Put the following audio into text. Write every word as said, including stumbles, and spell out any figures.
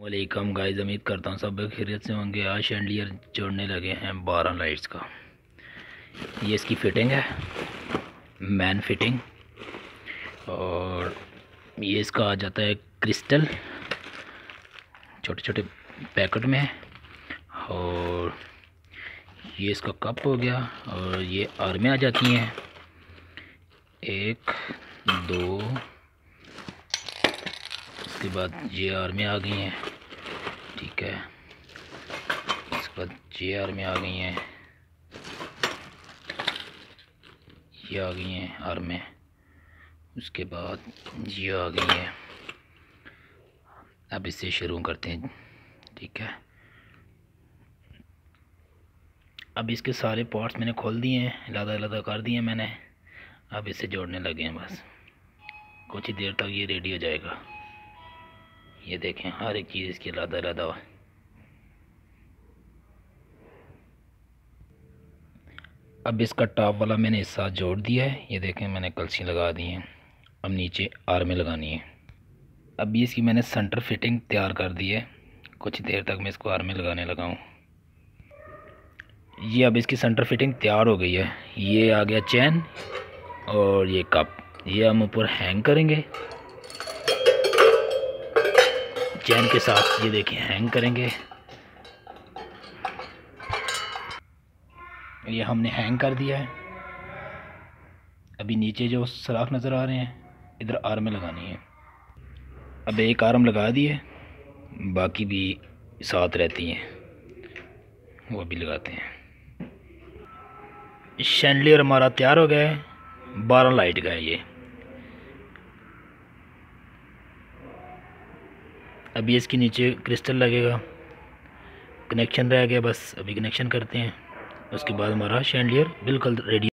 वालेकुम गाइस, उम्मीद करता हूँ सब खैरियत से होंगे। आज शैंडलियर जोड़ने लगे हैं बारह लाइट्स का। ये इसकी फिटिंग है, मैन फिटिंग। और ये इसका आ जाता है क्रिस्टल छोटे छोटे पैकेट में। और ये इसका कप हो गया। और ये आर्में आ जाती हैं, एक दो, उसके बाद ये आर्में आ गई हैं। ठीक है, इसके बाद ये आर्में आ गई हैं, ये आ गई हैं आर्में। उसके बाद ये आ गई हैं। अब इससे शुरू करते हैं। ठीक है, अब इसके सारे पार्ट्स मैंने खोल दिए हैं, अलग अलग कर दिए मैंने। अब इसे जोड़ने लगे हैं, बस कुछ ही देर तक ये रेडी हो जाएगा। ये देखें, हर एक चीज़ इसकी अलग अलग। अब इसका टॉप वाला मैंने इस साथ जोड़ दिया है। ये देखें, मैंने कलसी लगा दी है। अब नीचे आर्में लगानी है। अब ये इसकी मैंने सेंटर फिटिंग तैयार कर दी है। कुछ देर तक मैं इसको आर्में लगाने लगा हूँ। ये अब इसकी सेंटर फिटिंग तैयार हो गई है। ये आ गया चैन और ये कप। ये हम ऊपर हैंग करेंगे चैन के साथ। ये देखिए, हैंग करेंगे। ये हमने हैंग कर दिया है। अभी नीचे जो सराख नज़र आ रहे हैं, इधर आर्में लगानी है। अब एक आर्म लगा दिए, बाकी भी साथ रहती हैं, वो भी लगाते हैं। शैंडलियर हमारा तैयार हो गया है। बारह लाइट का है ये। अभी इसके नीचे क्रिस्टल लगेगा, कनेक्शन रह गया, बस अभी कनेक्शन करते हैं। उसके बाद हमारा शैंडलियर बिल्कुल रेडी।